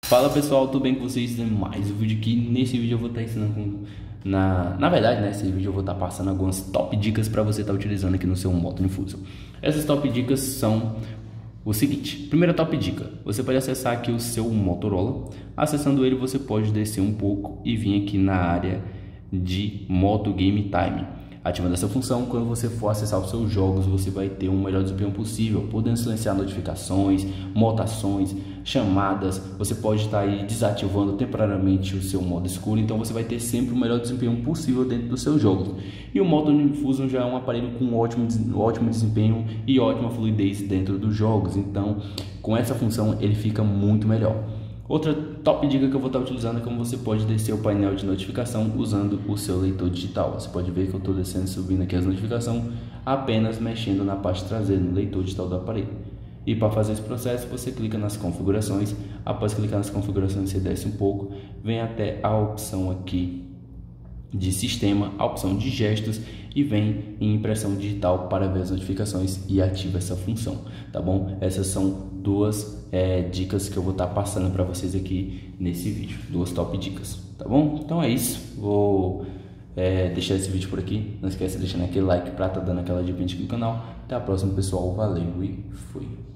Fala pessoal, tudo bem com vocês? Mais um vídeo aqui. Nesse vídeo eu vou estar ensinando na verdade, nesse vídeo eu vou estar passando algumas top dicas para você estar utilizando aqui no seu Moto Infusion. Essas top dicas são o seguinte: primeira top dica, você pode acessar aqui o seu Motorola. Acessando ele, você pode descer um pouco e vir aqui na área de Moto Game Time. Ativando essa função, quando você for acessar os seus jogos, você vai ter um melhor desempenho possível, podendo silenciar notificações, mutações, chamadas. Você pode estar aí desativando temporariamente o seu modo escuro, então você vai ter sempre o melhor desempenho possível dentro dos seus jogos. E o Moto Infusion já é um aparelho com ótimo desempenho e ótima fluidez dentro dos jogos, então com essa função ele fica muito melhor. Outra top dica que eu vou estar utilizando é como você pode descer o painel de notificação usando o seu leitor digital. Você pode ver que eu estou descendo e subindo aqui as notificações apenas mexendo na parte traseira, no leitor digital do aparelho. E para fazer esse processo, você clica nas configurações. Após clicar nas configurações, você desce um pouco, vem até a opção aqui de sistema, a opção de gestos e vem em impressão digital para ver as notificações e ativa essa função, tá bom? Essas são duas dicas que eu vou estar passando para vocês aqui nesse vídeo, duas top dicas, tá bom? Então é isso, vou deixar esse vídeo por aqui, não esquece de deixar aquele like para estar dando aquela dica no canal. Até a próxima pessoal, valeu e fui!